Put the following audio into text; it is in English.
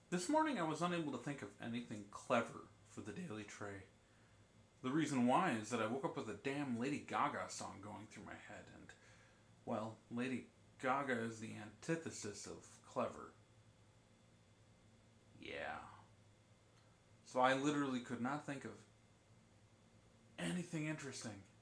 This morning I was unable to think of anything clever for the Daily Tray. The reason why is that I woke up with a damn Lady Gaga song going through my head, and, well, Lady Gaga is the antithesis of clever. Yeah. So I literally could not think of anything interesting.